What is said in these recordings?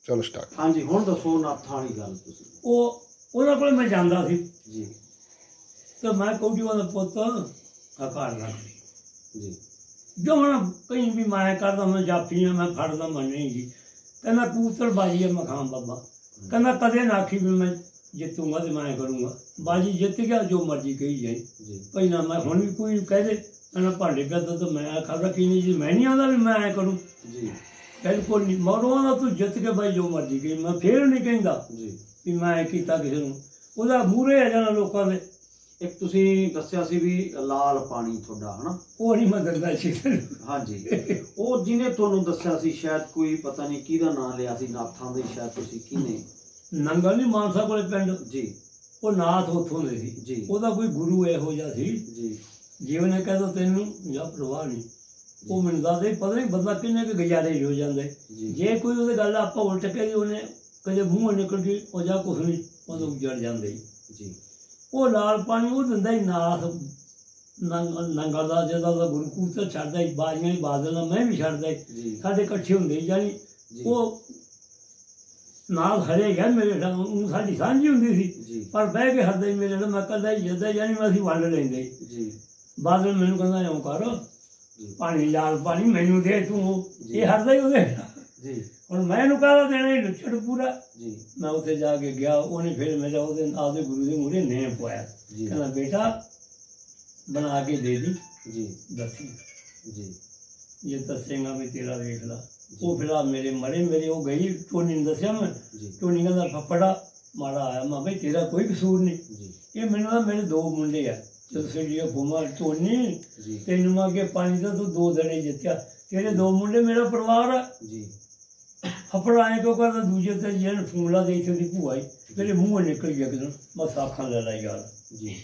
चलो स्टार्ट। हाँ जी हुण दसो नाथां वाली गल तुसीं। ਉਹਨਾਂ ਕੋਲ ਮੈਂ ਜਾਂਦਾ ਸੀ जी ਤੇ ਮੈਂ ਕੌਡੀ ਉਹਦਾ ਪੁੱਤ ਆਕਾਰ ਰੱਖ जी ਜੋ ਹੁਣ ਕਈ ਵੀ ਮੈਂ ਕਰਦਾ ਮੈਂ ਜਾਫੀਆਂ ਮੈਂ ਫੜਦਾ ਮੈਂ ਨਹੀਂ ਜੀ ਕਹਿੰਦਾ ਕਬੂਤਰ ਬਾਜੀ ਹੈ ਮਖਾਮ ਬਾਬਾ ਕਹਿੰਦਾ ਕਦੇ ਨਾ ਆਖੀ ਵੀ ਮੈਂ ਜਿੱਤੂਗਾ ਤੇ ਮੈਂ ਕਰੂੰਗਾ ਬਾਜੀ ਜਿੱਤ ਗਿਆ ਜੋ ਮਰਜ਼ੀ ਕਹੀ ਜਾਏ जी ਪਹਿਲਾਂ ਮੈਂ ਹੁਣ ਵੀ ਕੋਈ ਕਹਿ ਦੇ ਕਹਿੰਦਾ ਭਾਂਡੇ ਕਰਦਾ ਤਾਂ ਮੈਂ ਆਖਾ ਰੱਖੀ ਨਹੀਂ ਜੀ ਮੈਂ ਨਹੀਂ ਆਉਂਦਾ ਵੀ ਮੈਂ ਐ ਕਰੂੰ जी ਬਿਲਕੁਲ ਨਹੀਂ ਮਰੋਂ ਦਾ ਤੂੰ ਜਿੱਤ ਕੇ ਬਾਈ ਜੋ ਮਰਜ਼ੀ ਕਹੀ ਮੈਂ ਫੇਰ ਨਹੀਂ ਕਹਿੰਦਾ जी ਵੀ ਮੈਂ ਕੀਤਾ ਕਿਸੇ ਨੂੰ ਉਹਦਾ ਮੂਹਰੇ ਆ ਜਾਣਾ ਲੋਕਾਂ ਦੇ एक तुसीं दस्सिया सी भी लाल पानी थोड़ा है ना। ਉਹ ਨਹੀਂ ਮੈਂ ਦਿੰਦਾ ਸੀ हाँ जी वो जिन्हें तुहानूं दस्सिया सी शायद कोई पता नहीं किहदा नाम लिया सी नाथां दे शायद तुसीं किने ਨੰਗਲ ਨਹੀਂ ਮਾਨਸਾ ਕੋਲੇ ਪਿੰਡ जी ਉਹ ਨਾਥ ਉੱਥੋਂ ਦੇ ਸੀ ਜੀ। ਉਹਦਾ ਕੋਈ ਗੁਰੂ ਇਹੋ ਜਿਹਾ ਸੀ जी ਜੀਵਨ ਨੇ ਕਹਿੰਦਾ ਤੈਨੂੰ ਜਾਂ ਪ੍ਰਵਾਹ ਨਹੀਂ ਉਹ ਮੈਨੂੰ ਦੱਸਦੇ ਪਤਾ ਨਹੀਂ ਬੰਦਾ ਕਿੰਨੇ ਕੁ ਗੁਜ਼ਾਰੇ ਹੋ ਜਾਂਦੇ ਜੀ ਜੇ ਕੋਈ ਉਹਦੇ ਗੱਲ ਆਪਾਂ ਉਲਟ ਕੇ ਉਹਨੇ ਕਦੇ ਮੂੰਹੋਂ ਨਿਕਲ ਗਈ ਉਹ ਜਾਂ ਕੁਛ ਨਹੀਂ ਉਦੋਂ ਗੁਜ਼ਰ ਜਾਂਦੇ जी ਉਹ ਲਾਲ ਪਾਣੀ ਉਹ ਦਿੰਦਾ ਹੀ ਨਾਥ ਨੰਗਲ ਦਾ ਜਿਹਦਾ ਉਹਦਾ ਗੁਰੂ ਕੂਤਰ ਛੱਡਦਾ ਹੀ ਬਾਜੀਆਂ ਹੀ ਬਾਦਲ ਨਾਲ ਮੈਂ ਵੀ ਛੱਡਦਾ जी ਸਾਡੇ ਇਕੱਠੇ ਹੁੰਦੇ ਸੀ ਜਾਨੀ जी ਉਹ ਨਾਲ ਹਰੇ ਗਿਆ ਮੇਰੇ ਨਾਲ ਉਹ ਸਾਡੀ ਸਾਂਝੀ ਹੁੰਦੀ ਸੀ जी ਪਰ ਬਹਿ ਕੇ ਹਰਦੇ ਮੇਰੇ ਨਾਲ ਮੈਂ ਕੱਲਾ ਹੀ ਜਿੱਦਾਂ ਜਾਨੀ ਮੈਂ ਅਸੀਂ ਵੰਡ ਲੈਂਦੇ जी ਬਾਦਲ ਮੈਨੂੰ ਕਹਿੰਦਾ ਇਉਂ ਕਰ जी ਪਾਣੀ ਲਾਲ ਪਾਣੀ ਮੈਨੂੰ ਦੇ ਤੂੰ ਇਹ ਹਰਦਾ ਹੀ ਉਹਦੇ जी ਹੁਣ ਮੈਂ ਇਹਨੂੰ ਕਾਹਦਾ ਦੇਣਾ ਹੀ ਲੁੱਛੜ ਪੂਰਾ जी ਮੈਂ ਉੱਥੇ ਜਾ ਕੇ ਗਿਆ ਉਹਨੇ ਫਿਰ ਮੇਰਾ ਉਹਦੇ ਆਪਦੇ ਗੁਰੂ ਦੇ ਮੂਹਰੇ ਨੇਮ ਪਵਾਇਆ जी ਕਹਿੰਦਾ ਬੇਟਾ ਬਣਾ ਕੇ ਦੇ ਦੀ जी ਦੱਸੀ जी ਜੇ ਦੱਸੇਗਾ ਵੀ ਤੇਰਾ ਵੇਖ ਲਾ ਉਹ ਫਿਰ ਆ ਮੇਰੇ ਮਰੇ ਮੇਰੇ ਉਹ ਗਈ ਟੋਨੀ ਨੂੰ ਦੱਸਿਆ ਮੈਂ जी ਟੋਨੀ ਕਹਿੰਦਾ ਫੱਫੜਾ ਮਾੜਾ ਆਇਆ ਮੈਂ ਬਈ ਤੇਰਾ ਕੋਈ ਕਸੂਰ ਨਹੀਂ जी ਇਹ ਮੈਨੂੰ ਨਾ ਮੇਰੇ ਦੋ ਮੁੰਡੇ ਆ ਤੁਸੀਂ ਜੀ ਘੁਮਾ ਟੋਨੀ जी ਤੈਨੂੰ ਮੈਂ ਅੱਗੇ ਪਾਣੀ ਦਾ ਤੂੰ ਦੋ ਦੜੇ ਜਿੱਤਿਆ ਤੇਰੇ ਦੋ ਮੁੰਡੇ ਮੇਰਾ ਪਰਿਵਾਰ ਆ जी ਫੱਫੜ ਆਏ ਕਿਉਂ ਕਰਦਾ ਦੂਜੇ ਤੇ ਜਿਹਨ ਫੂਲਾ ਦੇ ਇੱਥੇ ਦੀ ਭੂਆ ਹੀ ਮੇਰੇ ਮੂੰਹੋਂ ਨਿਕਲ ਗਿਆ ਕਿਦੋਂ ਮੈਂ ਸਾਖਾਂ ਲੈ ਲਾ ਯਾਰ जी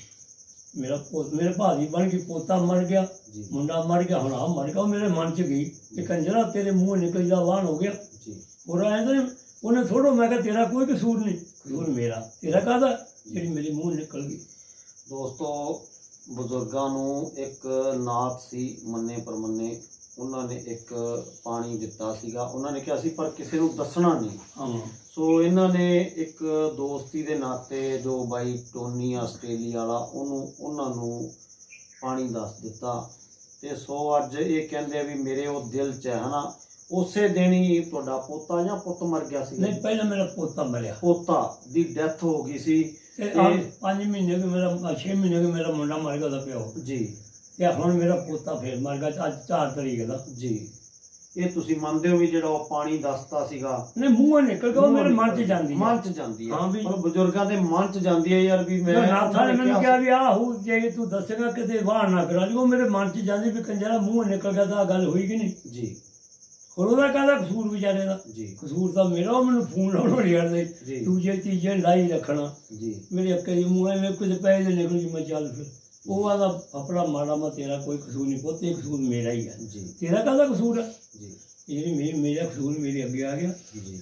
ਮੇਰੇ ਭਾਜੀ ਬਣ ਕੇ ਪੋਤਾ ਮਰ ਗਿਆ जी ਮੁੰਡਾ ਮਰ ਗਿਆ ਹੁਣ ਆ ਮਰ ਗਿਆ ਉਹ ਮੇਰੇ ਮਨ ਚ ਗਈ ਕਿ ਕੰਜਰਾ ਤੇਰੇ ਮੂੰਹੋਂ ਨਿਕਲ ਜਾ ਵਾਹਣ ਹੋ ਗਿਆ जी ਹੋਰ ਆਏ ਤਾਂ ਉਹਨੇ ਥੋੜੋ ਮੈਂ ਕਿਹਾ ਤੇਰਾ ਕੋਈ ਕਸੂਰ ਨਹੀਂ ਕਸੂਰ ਮੇਰਾ ਤੇਰਾ ਕਾਹਦਾ ਜਿਹੜੀ ਮੇਰੇ ਮੂੰਹ ਨਿਕਲ ਗਈ ਦੋਸਤੋ ਬਜ਼ੁਰਗਾਂ ਨੂੰ ਇੱਕ ਨਾਥ ਸੀ ਮੰਨੇ ਪਰਮੰਨੇ ਉਹਨਾਂ ਨੇ ਇੱਕ ਪਾਣੀ ਦਿੱਤਾ ਸੀਗਾ ਉਹਨਾਂ ਨੇ ਕਿਹਾ ਸੀ ਪਰ ਕਿਸੇ ਨੂੰ ਦੱਸਣਾ ਨਹੀਂ ਹਾਂ ਸੋ ਇਹਨਾਂ ਨੇ ਇੱਕ ਦੋਸਤੀ ਦੇ ਨਾਤੇ ਜੋ ਬਾਈ ਟੋਨੀ ਆਸਟ੍ਰੇਲੀਆ ਵਾਲਾ ਉਹਨਾਂ ਨੂੰ ਪਾਣੀ ਦੱਸ ਦਿੱਤਾ ਤੇ ਸੋ ਅੱਜ ਇਹ ਕਹਿੰਦੇ ਆ ਵੀ ਮੇਰੇ ਉਹ ਦਿਲ 'ਚ ਹੈ ਨਾ ਉਸੇ ਦਿਨ ਹੀ ਤੁਹਾਡਾ ਪੋਤਾ ਜਾਂ ਪੁੱਤ ਮਰ ਗਿਆ ਸੀ ਨਹੀਂ ਪਹਿਲਾਂ ਮੇਰਾ ਪੋਤਾ ਮਰਿਆ ਪੋਤਾ ਦੀ ਡੈਥ ਹੋ ਗਈ ਸੀ ਤੇ 5 ਮਹੀਨੇ ਕਿ ਮੇਰਾ 6 ਮਹੀਨੇ ਕਿ ਮੇਰਾ ਮੁੰਡਾ ਮਰ ਗਿਆ ਉਹਦਾ ਪਿਓ ਜੀ ਤੇ ਹੁਣ ਮੇਰਾ ਪੋਤਾ ਫੇਰ ਮਰ ਗਿਆ ਅੱਜ 4 ਤਰੀਕ ਦਾ ਜੀ ਇਹ ਤੁਸੀਂ ਮੰਨਦੇ ਹੋ ਵੀ ਜਿਹੜਾ ਉਹ ਪਾਣੀ ਦੱਸਦਾ ਸੀਗਾ ਨਹੀਂ ਮੂੰਹੋਂ ਨਿਕਲ ਗਿਆ ਉਹ ਮੇਰੇ ਮਨ ਚ ਜਾਂਦੀ ਮਨ 'ਚ ਜਾਂਦੀ ਹੈ ਹਾਂ ਵੀ ਪਰ ਬਜ਼ੁਰਗਾਂ ਦੇ ਮਨ 'ਚ ਜਾਂਦੀ ਹੈ ਯਾਰ ਵੀ ਮੈਂ ਨਾਥਾਂ ਨੇ ਮੈਨੂੰ ਕਿਹਾ ਵੀ ਆਹ ਹੋ ਜੇ ਤੂੰ ਦੱਸੇਗਾ ਕਿਤੇ ਵਾਹ ਨਾ ਕਰਾ ਲਈ ਉਹ ਮੇਰੇ ਮਨ ਚ ਜਾਂਦੀ ਵੀ ਕੰਜਰਾ ਮੂੰਹੋਂ ਨਿਕਲ ਗਿਆ ਤਾਂ ਗੱਲ ਹੋਈ ਕਿ ਨਹੀਂ ਜੀ ਹੋਰ ਉਹਦਾ ਕਾਹਦਾ ਕਸੂਰ ਵਿਚਾਰੇ ਦਾ ਜੀ ਕਸੂਰ ਤਾਂ ਮੇਰਾ ਉਹ ਮੈਨੂੰ ਫੋਨ ਲਾਉਣੋਂ ਨਹੀਂ ਹਟਦੇ ਜੀ ਦੂਜੇ ਤੀਜੇ ਲਾਈ ਰੱਖਣਾ ਜੀ ਮੇਰੇ ਅੱਕੇ ਦੀ ਮੂੰਹ ਐਵੇਂ ਕੁਝ ਪੈਸੇ ਨਿਕਲ ਜੀ ਮੈਂ ਚੱਲ ਫਿਰ ਉਹ ਆਦਾ ਆਪਣਾ ਮਾੜਾ ਮਾ ਤੇਰਾ ਕੋਈ ਕਸੂਰ ਨਹੀਂ ਪੁੱਤ ਇਹ ਕਸੂਰ ਮੇਰਾ ਹੀ ਹੈ ਜੀ ਤੇਰਾ ਕਾਹਦਾ ਕਸੂਰ ਹੈ ਜੀ ਜਿਹੜੀ ਮੇਰਾ ਕਸੂਰ ਮੇਰੇ ਅੱਗੇ ਆ ਗਿਆ ਜੀ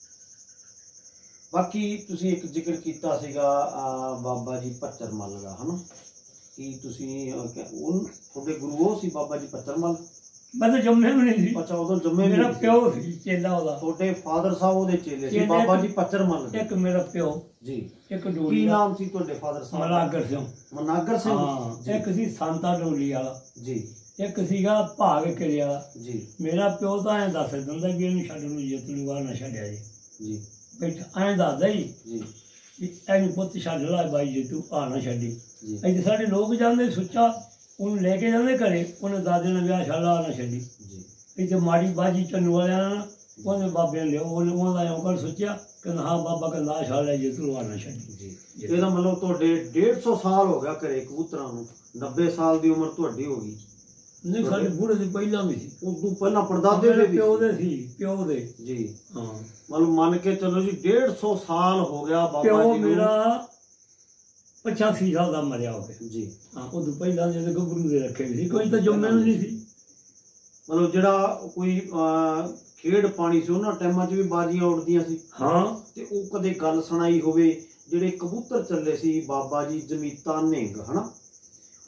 ਬਾਕੀ ਤੁਸੀਂ ਇੱਕ ਜ਼ਿਕਰ ਕੀਤਾ ਸੀਗਾ ਬਾਬਾ ਜੀ ਪੱਚਰ ਮੱਲ ਦਾ ਹਨਾ ਕੀ ਤੁਸੀਂ ਤੁਹਾਡੇ ਗੁਰੂ ਉਹ ਸੀ ਬਾਬਾ ਜੀ ਪੱਚਰ ਮੱਲ ਮੈਂ ਤਾਂ ਜੰਮਿਆ ਵੀ ਨਹੀਂ ਸੀ ਅੱਛਾ ਉਦੋਂ ਜੰਮੇ ਮੇਰਾ ਪਿਓ ਸੀ ਚੇਲਾ ਉਹਦਾ ਤੁਹਾਡੇ ਫਾਦਰ ਸਾਹਿਬ ਉਹਦੇ ਚੇਲੇ ਸੀ ਬਾਬਾ ਜੀ ਪੱਚਰ ਮੱਲ ਦੇ ਇੱਕ ਮੇਰਾ ਪਿਓ ਜੀ ਇੱਕ ਕੀ ਡੋਲੀ ਨਾਮ ਸੀ ਤੁਹਾਡੇ ਫਾਦਰ ਸਾਹਿਬ ਮਲਾਗਰ ਸਿੰਘ ਮਨਾਗਰ ਸਿੰਘ ਹਾਂ ਇੱਕ ਸੀ ਸੰਤਾ ਡੋਲੀ ਵਾਲਾ ਜੀ ਇੱਕ ਸੀਗਾ ਭਾਗ ਕਿਲੇ ਵਾਲਾ ਜੀ ਮੇਰਾ ਪਿਓ ਤਾਂ ਐਂ ਦੱਸ ਦਿੰਦਾ ਵੀ ਇਹਨੂੰ ਛੱਡ ਨੂੰ ਜਿੱਤ ਲੂਗਾ ਨਾ ਛੱਡਿਆ ਜੀ ਜੀ ਬੈਠਾ ਐਂ ਦੱਸਦਾ ਹੀ ਜੀ ਵੀ ਇਹਨੂੰ ਪੁੱਤ ਛੱਡ ਲਾ ਬਾਈ ਜੇ ਤੂੰ ਆ ਨਾ ਛੱਡੀ ਜੀ ਇੱਥੇ ਸਾਡੇ ਲੋਕ ਜਾਂਦੇ ਸੁੱਚਾ ਉਹਨੂੰ ਲੈ ਕੇ ਜਾਂਦੇ ਘਰੇ ਉਹਨੇ ਦਾਦੇ ਨੇ ਵਿਆਹ ਛੱਡ ਲਾ ਨਾ ਛੱਡੀ ਜੀ ਇੱਥੇ ਮਾੜੀ ਬਾਜੀ ਚੰਨੂ ਵਾਲਿਆਂ ਨੇ ਉਹਨੇ ਬਾਬੇ ਨੇ ਲਿਓ ਉਹਦਾ ਐਂ ਕਰ ਸੋਚਿਆ ਕਹਿੰਦਾ ਹਾਂ ਬਾਬਾ ਕਹਿੰਦਾ ਛੱਡ ਲੈ ਜੇ ਤੂੰ ਆ ਨਾ ਛੱਡੀ ਜੀ ਇਹਦਾ ਮਤਲਬ ਤੁਹਾਡੇ 150 ਸਾਲ ਹੋ ਗਿਆ ਘਰੇ ਕਬੂਤਰਾਂ ਨੂੰ 90 ਸਾਲ ਦੀ ਉਮਰ ਤੁਹਾਡੀ ਹੋ ਗਈ ਨਹੀਂ ਸਾਡੇ ਬੁੜੇ ਦੀ ਪਹਿਲਾਂ ਵੀ ਸੀ ਉਦੋਂ ਪਹਿਲਾਂ ਪੜਦਾਦੇ ਦੇ ਵੀ ਪਿਓ ਦੇ ਸੀ ਪਿਓ ਦੇ ਜੀ ਹਾਂ ਮਤਲਬ ਮੰਨ ਕੇ ਚੱਲੋ ਜੀ 150 ਸਾਲ ਹੋ ਗਿਆ ਬਾਬਾ ਪਿਓ ਜੀ ਨੂੰ ਮੇਰਾ 85 ਸਾਲ ਦਾ ਮਰਿਆ ਹੋ ਗਿਆ ਜੀ ਹਾਂ ਉਦੋਂ ਪਹਿਲਾਂ ਜਿਹੜੇ ਗੱਭਰੂ ਦੇ ਰੱਖੇ ਵੀ ਸੀ ਕੋਈ ਤਾਂ ਜੰਮਿਆ ਵੀ ਨਹੀਂ ਸੀ ਮਤਲਬ ਜਿਹੜਾ ਕੋਈ ਖੇਡ ਪਾਣੀ ਸੀ ਉਹਨਾਂ ਟਾਈਮਾਂ 'ਚ ਵੀ ਬਾਜ਼ੀਆਂ ਉੱਡਦੀਆਂ ਸੀ ਹਾਂ ਤੇ ਉਹ ਕਦੇ ਗੱਲ ਸੁਣਾਈ ਹੋਵੇ ਜਿਹੜੇ ਕਬੂਤਰ ਚੱਲੇ ਸੀ ਬਾਬਾ ਜੀ ਜਮੀਤਾ ਨਿੰਗ ਹਨਾ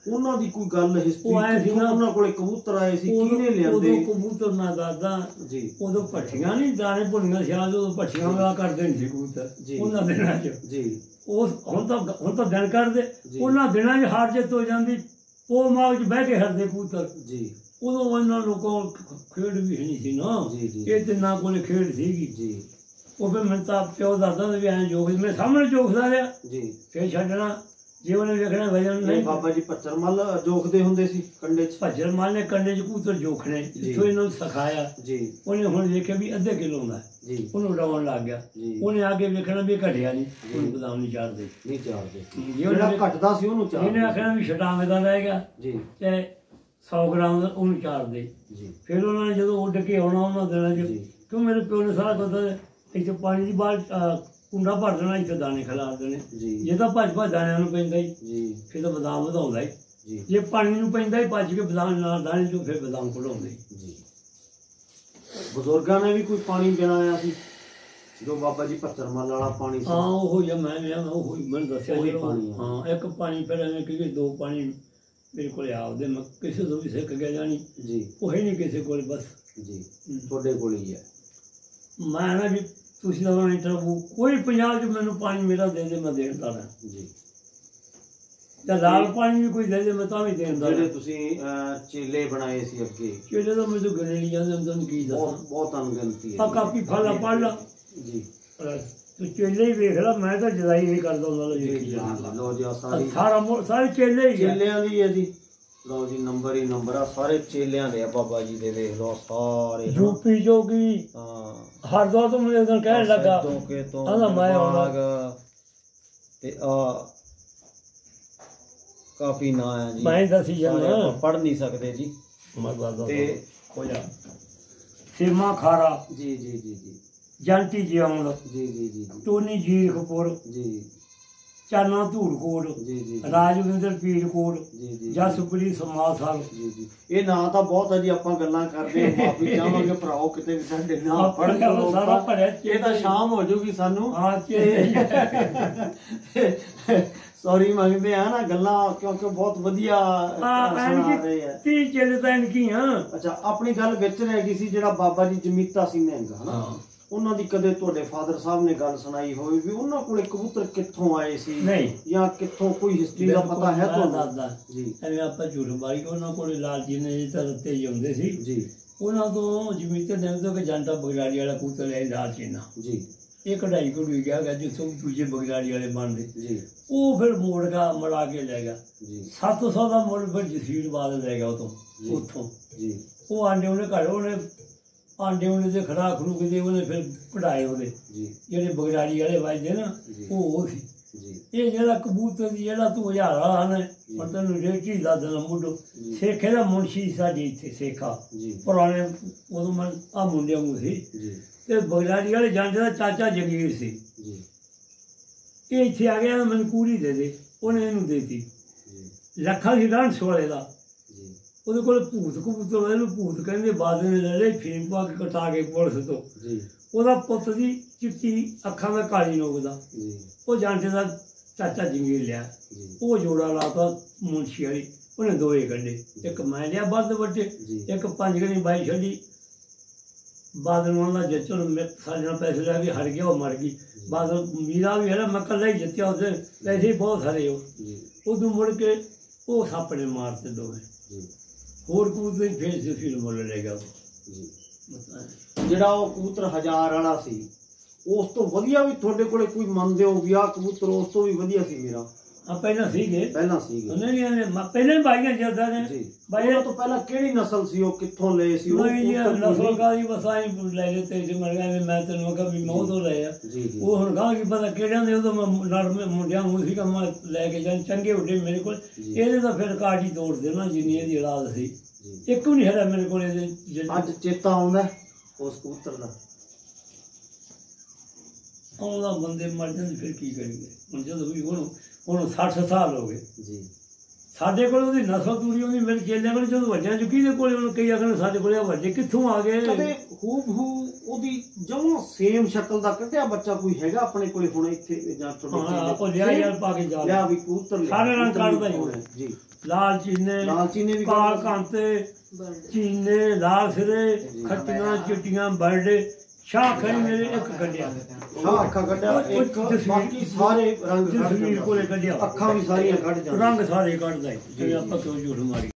ਉਹਨਾਂ ਦੀ ਕੋਈ ਗੱਲ ਹਿਸਟਰੀ ਉਹ ਆਏ ਸੀ ਨਾ, ਉਹਨਾਂ ਕੋਲੇ ਕਬੂਤਰ ਆਏ ਸੀ, ਕਿਹਨੇ ਲਿਆਂਦੇ? ਉਦੋਂ ਕਬੂਤਰ ਨਾ ਦਾਦਾ ਜੀ ਉਦੋਂ ਪੱਠੀਆਂ ਨਹੀਂ ਦਾਣੇ ਭੁੰਨੀਆਂ ਸਿਆਲ ਉਦੋਂ ਪੱਠੀਆਂ ਲਾ ਕਰਦੇ ਨਹੀਂ ਸੀ ਕਬੂਤਰ ਜੀ। ਉਹਨਾਂ ਦਿਨਾਂ 'ਚ। ਜੀ ਉਹ ਹੁਣ ਤਾਂ ਦਿਨ ਕਰਦੇ, ਜੀ। ਉਹਨਾਂ ਦਿਨਾਂ 'ਚ ਹਾਰ ਜਿੱਤ ਹੋ ਜਾਂਦੀ, ਉਹ ਮਾਗ 'ਚ ਬਹਿ ਕੇ ਹਰਦੇ ਕਬੂਤਰ। ਜੀ ਉਦੋਂ ਉਹਨਾਂ ਲੋਕਾਂ ਖੇਡ ਵੀ ਨਹੀਂ ਸੀ ਨਾ, ਜੀ ਜੀ ਇਹ ਤਿੰਨਾਂ ਕੋਲੇ ਖੇਡ ਸੀਗੀ। ਜੀ ਉਹ ਫਿਰ ਮੈਨੂੰ ਤਾਂ ਪਿਓ ਦੱਸਦਾ ਵੀ ਐਂ ਜੋਗ ਮੇਰੇ ਸਾਹਮਣੇ ਜੋਖਦਾ ਰਿਹਾ, ਜੀ। ਫਿਰ ਛੱਡਣਾ ਜੇ ਉਹਨੇ ਵੇਖਣਾ ਵਜਨ ਇਹ ਨਹੀਂ। ਬਾਬਾ ਜੀ ਪੱਚਰਮਲ ਜੋਖਦੇ ਹੁੰਦੇ ਸੀ ਕੰਡੇ 'ਚ? ਭੱਜਣ ਮਾਲ ਨੇ ਕੰਡੇ 'ਚ ਕਬੂਤਰ ਜੋਖਣੇ, ਜਿੱਥੋਂ ਇਹਨਾਂ ਨੂੰ ਸਿਖਾਇਆ। ਜੀ ਉਹਨੇ ਹੁਣ ਵੇਖਿਆ ਵੀ ਅੱਧੇ ਕਿਲੋ ਦਾ, ਜੀ ਉਹਨੂੰ ਡਾਉਣ ਲੱਗ ਗਿਆ। ਜੀ ਉਹਨੇ ਆ ਕੇ ਵੇਖਣਾ ਵੀ ਇਹ ਘਟਿਆ ਨਹੀਂ, ਉਹਨੂੰ ਬਦਾਮ ਨਹੀਂ ਚਾੜਦੇ। ਨਹੀਂ ਚਾਰਦੇ, ਜੇ ਉਹਨੇ ਜਿਹੜਾ ਘਟਦਾ ਸੀ ਉਹਨੂੰ ਚਾਰਦੇ। ਇਹਨੇ ਆਖਣਾ ਵੀ ਛਟਾਂਗ ਦਾ ਰਹਿ ਗਿਆ ਜੀ ਤੇ 100 ਗ੍ਰਾਮ ਦਾ ਉਹਨੂੰ ਚਾੜਦੇ। ਜੀ ਫਿਰ ਉਹਨਾਂ ਨੇ ਜਦੋਂ ਉੱਡ ਕੇ ਆਉਣਾ ਉਹਨਾਂ ਦਿਨਾਂ 'ਚ, ਜੀ। ਕਿਉਂ ਮੇਰੇ ਪਿਓ ਨੇ ਸਾਰਾ ਕੁਝ ਇੱਥੇ ਪਾਣੀ ਦੀ ਬਾਲ ਕੁੰਡਾ ਭਰ ਦੇਣਾ, ਇੱਥੇ ਦਾਣੇ ਖਿਲਾਰ ਦੇਣੇ। ਜੀ ਜੇ ਤਾਂ ਭੱਜ ਦਾਣਿਆਂ ਨੂੰ ਪੈਂਦਾ ਹੀ, ਜੀ ਫਿਰ ਤਾਂ ਬਦਾਮ ਵਧਾਉਂਦਾ ਹੀ। ਜੀ ਜੇ ਪਾਣੀ ਨੂੰ ਪੈਂਦਾ ਹੀ ਭੱਜ ਕੇ ਬਦਾਮ ਨਾਲ ਦਾਣੇ ਚੋਂ ਫਿਰ ਬਦਾਮ ਕਢਾਉਂਦੇ। ਜੀ ਬਜ਼ੁਰਗਾਂ ਨੇ ਵੀ ਕੋਈ ਪਾਣੀ ਬਣਾਇਆ ਸੀ ਜੋ ਬਾਬਾ ਜੀ ਪੱਚਰਮਲ ਵਾਲਾ ਪਾਣੀ ਸੀ? ਹਾਂ ਉਹ ਹੀ ਆ, ਉਹ ਹੀ ਮੈਨੂੰ ਦੱਸਿਆ ਉਹੀ ਜਦੋਂ। ਪਾਣੀ ਆ। ਹਾਂ ਇੱਕ ਪਾਣੀ ਫਿਰ ਐਵੇਂ ਕਿ 2 ਪਾਣੀ ਮੇਰੇ ਕੋਲ ਆਪਦੇ, ਮੈਂ ਕਿਸੇ ਤੋਂ ਵੀ ਸਿੱਖ ਗਿਆ ਜਾਣੀ, ਜੀ ਉਹ ਹੀ ਨਹੀਂ ਕਿਸੇ ਕੋਲ। ਬਸ ਜੀ ਤੁਹਾਡੇ ਕੋਲ ਹੀ ਹੈ। ਮੈਂ ਨਾ ਵੀ ਤੁਸੀਂ ਤਾਂ ਇੰਟਰਵਿਊ ਕੋਈ ਪੰਜਾਬ 'ਚ ਮੈਨੂੰ ਪਾਣੀ ਮੇਰਾ ਦੇ ਦੇ, ਮੈਂ ਦੇਣ ਦਾ ਨਾ। ਜੀ ਜਾਂ ਲਾਲ ਪਾਣੀ ਵੀ ਕੋਈ ਦੇ ਦੇ, ਮੈਂ ਤਾਂ ਵੀ ਦੇਣ ਦਾ। ਜਿਹੜੇ ਤੁਸੀਂ ਚੇਲੇ ਬਣਾਏ ਸੀ ਅੱਗੇ, ਜਿਹੜੇ ਤਾਂ ਮੈਨੂੰ ਗਿਣੇ ਨਹੀਂ ਜਾਂਦੇ, ਮੈਂ ਤੁਹਾਨੂੰ ਕੀ ਦੱਸਾਂ। ਬਹੁਤ ਅਣਗਿਣਤੀ ਆ ਹੈ। ਕਾਪੀ ਫਾਲਾ ਪੜ ਲਾ ਜੀ ਤੂੰ, ਚੇਲੇ ਹੀ ਵੇਖ ਲਾ, ਮੈਂ ਤਾਂ ਜਦਾਈ ਨਹੀਂ ਕਰਦਾ ਉਹਨਾਂ ਦਾ। ਜੀ ਵੇਖੀ ਜੀ ਜਾਂਦਾ ਲਓ ਜੀ, ਆਹ ਸਾਰੀ ਸਾਰੇ ਚੇਲੇ ਹੀ ਆ। ਚੇਲਿਆਂ ਦੀ ਹੈ ਜੀ। ਲਓ ਜੀ ਨੰਬਰ ਹੀ ਨੰਬਰ ਆ, ਸਾਰੇ ਚੇਲਿਆਂ ਦੇ ਆ ਬਾਬਾ ਜੀ ਦੇ। ਵੇਖ ਲਓ ਸਾਰੇ ਯੂਪੀ ਜੋਗੀ ਹਾਂ ਹਰਦੁਆਰ ਤੋਂ ਮੈਨੂੰ ਉਦੋਂ ਕਹਿਣ ਲੱਗਾ, ਦੋਕੇ ਤੋਂ ਆਂਦਾ ਮੈਂ ਆਉਣਾ। ਬਾਗ ਤੇ ਆ ਕਾਫੀ ਨਾਂ ਹੈ ਜੀ, ਮੈਂ ਦੱਸੀ ਜਾਂਦਾ ਪੜ ਨਹੀਂ ਸਕਦੇ ਜੀ। ਮੈਂ ਦੱਸਦਾ ਤੇ ਹੋ ਜਾ ਸੀਮਾ ਖਾਰਾ, ਜੀ ਜੀ ਜੀ ਜੀ ਜੰਟੀ ਜਿਉਂਦ, ਜੀ ਜੀ ਜੀ ਟੋਨੀ ਜੀਰਖਪੁਰ, ਜੀ ਚਾਨਾ ਧੂੜਕੋਟ, ਜੀ ਜੀ ਰਾਜਵਿੰਦਰ ਪੀਰਕੋਟ, ਜੀ ਜੀ ਜਸਪ੍ਰੀਤ ਸਮਾਸਰ। ਜੀ ਜੀ ਇਹ ਨਾਂ ਤਾਂ ਬਹੁਤ ਹੈ ਜੀ, ਆਪਾਂ ਗੱਲਾਂ ਕਰਦੇ ਹਾਂ, ਮਾਫੀ ਚਾਹਾਂਗੇ ਭਰਾਓ, ਕਿਤੇ ਵੀ ਸਾਡੇ ਨਾਂ ਪੜ੍ਹ ਸਾਰਾ ਭਰਿਆ ਇਹ ਤਾਂ ਸ਼ਾਮ ਹੋ ਜਾਊਗੀ ਸਾਨੂੰ। ਹਾਂ ਸੌਰੀ ਮੰਗਦੇ ਆ ਨਾ ਗੱਲਾਂ, ਕਿਉਂਕਿ ਬਹੁਤ ਵਧੀਆ ਸੁਣਾ ਰਹੇ ਆ। 30 ਚੇਲੇ ਤਾਂ ਇਨਕੀ ਆ। ਅੱਛਾ ਆਪਣੀ ਗੱਲ ਵਿੱਚ ਰਹਿ ਗਈ ਸੀ, ਜਿਹੜਾ ਬਾਬਾ ਜੀ ਜਮੀਤਾ ਸਿੰਘ ਨਿਹੰਗ ਹਨਾ, ਉਹਨਾਂ ਦੀ ਕਦੇ ਤੁਹਾਡੇ ਫਾਦਰ ਸਾਹਿਬ ਨੇ ਗੱਲ ਸੁਣਾਈ ਹੋਵੇ ਵੀ ਉਹਨਾਂ ਕੋਲੇ ਕਬੂਤਰ ਕਿੱਥੋਂ ਆਏ ਸੀ? ਨਹੀਂ, ਜਾਂ ਕਿੱਥੋਂ ਕੋਈ ਹਿਸਟਰੀ ਦਾ ਪਤਾ ਹੈ ਤੁਹਾਨੂੰ? ਜੀ ਐਵੇਂ ਆਪਾਂ ਝੂਠ ਬਾਈ, ਉਹਨਾਂ ਕੋਲੇ ਲਾਲ ਜੀ ਨੇ ਤਾਂ ਰੱਤੇ ਜਾਂਦੇ ਸੀ ਜੀ। ਉਹਨਾਂ ਤੋਂ ਜਮੀਤੇ ਨੇ ਤੋਂ ਕਿ ਜੰਟਾ ਬਗੜਾੜੀ ਵਾਲਾ ਕਬੂਤਰ ਲਿਆ ਲਾਲ ਜੀ ਨਾਲ। ਜੀ ਇਹ ਕਢਾਈ ਕਢੂਈ ਗਿਆ ਜਿੱਥੋਂ ਦੂਜੇ ਬਗੜਾੜੀ ਵਾਲੇ ਬਣਦੇ। ਜੀ ਉਹ ਫਿਰ ਮੜਾ ਕੇ ਲੈ ਗਿਆ। ਜੀ 700 ਦਾ ਮੁੱਲ ਫਿਰ ਜਸੀਰ ਬਾਦ ਲੈ ਗਿਆ ਉੱਥੋਂ। ਜੀ ਉਹ ਆਂਡੇ ਉਹਨੇ ਘਰ ਉਹਨੇ ਆਂਡੇ ਉਹਨੇ ਤੇ ਖੜਾ ਖਰੂ ਕੇ ਉਹਨੇ ਫਿਰ ਕਢਾਏ ਉਹਦੇ ਜੀ ਜਿਹੜੇ ਬਗੜਾੜੀ ਵਾਲੇ ਵੱਜਦੇ ਨਾ, ਉਹ ਸੀ। ਜੀ ਇਹ ਜਿਹੜਾ ਕਬੂਤਰ ਦੀ ਜਿਹੜਾ ਤੂੰ ਹਜ਼ਾਰ ਵਾਲਾ ਨੇ, ਪਰ ਤੈਨੂੰ ਰੇਟੀ ਦਾ ਦੇਣਾ ਮੁੱਢੋਂ ਸੇਖੇ ਦਾ ਮੁਨਸ਼ੀ ਸਾਡੇ ਇੱਥੇ ਸੇਖਾ ਜੀ ਪੁਰਾਣੇ, ਉਦੋਂ ਮੈਂ ਆ ਮੁੰਡਿਆਂ ਨੂੰ ਸੀ। ਜੀ ਤੇ ਬਗੜਾੜੀ ਵਾਲੇ ਜਾਂਦੇ ਦਾ ਚਾਚਾ ਜਗੀਰ ਸੀ। ਜੀ ਇਹ ਇੱਥੇ ਆ ਗਿਆ, ਮੈਨੂੰ ਕੂੜੀ ਦੇ ਦੇ, ਉਹਨੇ ਇਹਨੂੰ ਦੇਤੀ। ਜੀ ਲੱਖਾਂ ਸੀ ਡਾਂਸ ਵਾਲੇ ਦਾ, ਜੀ ਉਹਦੇ ਕੋਲ ਭੂਤ ਕਬੂਤਰ, ਇਹਨੂੰ ਭੂਤ ਕਹਿੰਦੇ। ਬਾਦ ਨੇ ਲੈ ਲਈ ਫੀਮ ਪਾ ਕੇ ਕਟਾ ਕੇ ਪੁਲਿਸ ਤੋਂ। ਜੀ ਉਹਦਾ ਪੁੱਤ ਦੀ ਚਿੱਟੀ ਅੱਖਾਂ ਦਾ ਕਾਲੀ ਨੋਕ ਦਾ, ਜੀ ਉਹ ਜਾਂਦੇ ਦਾ ਚਾਚਾ ਜੰਗੀਰ ਲਿਆ। ਜੀ ਉਹ ਜੋੜਾ ਲਾਤਾ ਮੁਨਸ਼ੀ ਵਾਲੀ, ਉਹਨੇ ਦੋਏ ਕੱਢੇ। ਇੱਕ ਮੈਂ ਲਿਆ ਵੱਧ ਵੱਡੇ, ਇੱਕ 5 ਗਣੀ ਬਾਈ ਛੱਡੀ। ਬਾਦਲ ਨੂੰ ਆਉਂਦਾ ਜੇ ਚਲੋ ਸਾਡੇ ਨਾਲ ਪੈਸੇ ਲੈ ਕੇ ਹਟ ਗਿਆ, ਉਹ ਮਰ ਗਈ। ਬਾਦਲ ਮੀਰਾ ਵੀ ਹੈ ਨਾ, ਮੈਂ ਇਕੱਲਾ ਹੀ ਜਿੱਤਿਆ, ਉਹਦੇ ਪੈਸੇ ਹੀ ਬਹੁਤ ਸਾਰੇ। ਉਦੋਂ ਮੁੜ ਕੇ ਉਹ ਸੱਪ ਨੇ ਮਾਰਤੇ ਦੋਵੇਂ। ਹੋਰ ਕਬੂਤਰ ਫੇਰ ਫਿਰ ਮੁੱਲ ਲੈ ਗਿਆ। ਜਿਹੜਾ ਉਹ ਕਬੂਤਰ 1000 ਵਾਲਾ ਸੀ, ਉਸ ਤੋਂ ਵਧੀਆ ਵੀ ਤੁਹਾਡੇ ਕੋਲੇ ਕੋਈ ਮੰਨਦੇ ਹੋ ਵੀ ਆਹ ਕਬੂਤਰ ਉਸ ਤੋਂ ਵੀ ਵਧੀਆ ਸੀ ਮੇਰਾ? ਆ ਪਹਿਲਾਂ ਸੀਗੇ, ਪਹਿਲਾਂ ਸੀਗੇ ਪਹਿਲਾਂ ਹੀ ਬਾਈਆਂ ਜਿਆਦਾ ਨੇ ਜੀ। ਬਾਈ ਤੋਂ ਪਹਿਲਾਂ ਕਿਹੜੀ ਨਸਲ ਸੀ, ਉਹ ਕਿੱਥੋਂ ਲਏ ਸੀ? ਉਹ ਨਸਲ ਕਾਦੀ ਬਸ ਆਈ ਲੈ ਲਿੱਤੇ ਸੀ। ਮਰ ਗਿਆ ਮੈਂ ਤੈਨੂੰ ਕਿਹਾ ਵੀ ਮੈਂ ਉਹ ਤੋਂ ਲਏ ਆ। ਉਹ ਹੁਣ ਗਾਂ ਕੀ ਪਤਾ ਕਿਹੜਿਆਂ ਦੇ, ਉਦੋਂ ਮੈਂ ਨਰਮੇ ਮੁੰਡਿਆਂ ਨੂੰ ਸੀਗਾ, ਮੈਂ ਲੈ ਕੇ ਜਾਂ ਚੰਗੇ ਉੱਡੇ ਮੇਰੇ ਕੋਲ। ਇਹਦੇ ਤਾਂ ਫਿਰ ਕਾਰਡ ਹੀ ਤੋੜ ਦੇਣਾ ਜਿੰਨੀ ਇਹਦੀ ਔਲਾਦ ਸੀ। ਇੱਕ ਵੀ ਨਹੀਂ ਹੈਗਾ ਮੇਰੇ ਕੋਲ ਇਹਦੇ। ਅੱਜ ਚੇਤਾ ਆਉਂਦਾ ਉਸ ਕਬੂਤਰ ਦਾ? ਆਉਂਦਾ, ਬੰਦੇ ਮਰ ਜਾਂਦੇ ਫਿਰ ਕੀ ਕਰੀਏ। ਹੁਣ ਜਦੋਂ ਵੀ ਹੁਣ 60 ਸਾਲ ਹੋ ਗਏ। ਜੀ ਸਾਡੇ ਕੋਲ ਉਹਦੀ ਨਸਲ ਤੂੜੀ ਉਹਦੀ ਮੇਰੇ ਚੇਲਿਆਂ ਕੋਲ ਜਦੋਂ ਵੱਜਿਆ ਚੁੱਕੀ ਦੇ ਕੋਲੇ ਉਹਨੂੰ ਕਈ ਆਖਣ ਸਾਡੇ ਕੋਲੇ ਵੱਜੇ ਕਿੱਥੋਂ ਆ ਗਏ। ਕਦੇ ਹੂਬਹੂ ਉਹਦੀ ਜਮਾਂ ਸੇਮ ਸ਼ਕਲ ਦਾ ਕੱਢਿਆ ਬੱਚਾ ਕੋਈ ਹੈਗਾ ਆਪਣੇ ਕੋਲੇ ਹੁਣ ਇੱਥੇ ਜਾਂ ਹਾਂ ਉਹ ਲਿਆ ਯਾਰ ਪਾ ਕੇ ਜਾ ਲਿਆ ਵੀ ਕਬੂਤਰ ਸਾਰੇ ਰੰਗ ਕੱਢਦਾ ਜੀ ਲਾਲ ਚੀਨੇ ਵੀ ਕਾਲ ਕਾਂਤੇ ਚੀਨੇ ਲਾਲ ਸਿਰੇ ਖੱਟੀਆਂ ਚਿੱਟੀਆਂ ਬਰਡੇ ਸ਼ਾਹ ਖੜੀ ਮੇਰੇ ਇੱਕ ਕੱਢਿਆ ਸ਼ਾਹ ਅੱਖਾਂ ਕੱਢਿਆ ਇੱਕ ਬਾਕੀ ਸਾਰੇ ਰੰਗ ਜਸਵੀਰ ਕੋਲੇ ਕੱਢਿਆ ਅੱਖਾਂ ਵੀ ਸਾਰੀਆਂ ਕੱਢ ਜਾਂਦੀਆਂ ਰੰਗ ਸਾਰੇ ਕੱਢਦਾ ਜਿਵੇਂ ਆਪਾਂ ਕਿਉਂ ਝੂਠ ਮਾਰੀ।